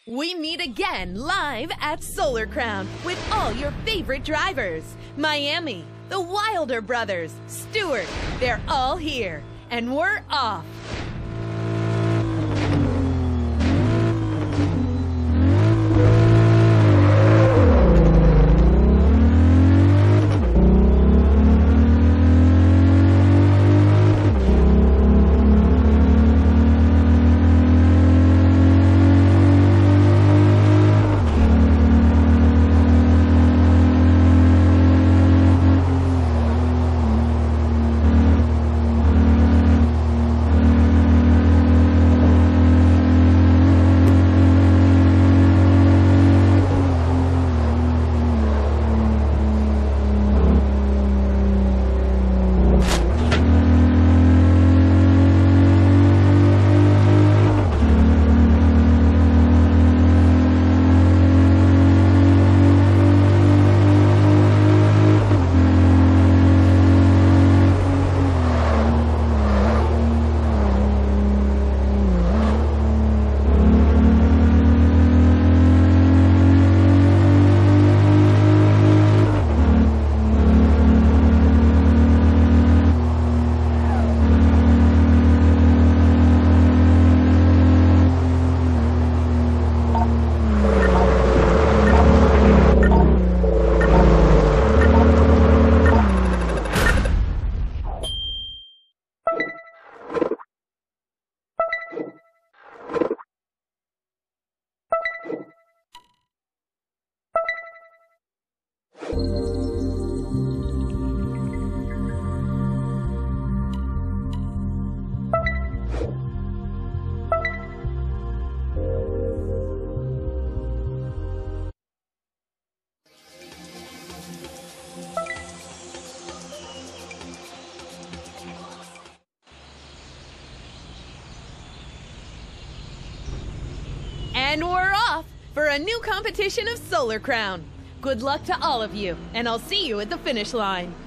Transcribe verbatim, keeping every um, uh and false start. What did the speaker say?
We meet again live at Solar Crown with all your favorite drivers. Miami, the Wilder brothers, Stewart, they're all here. And we're off. And we're off for a new competition of Solar Crown. Good luck to all of you, and I'll see you at the finish line.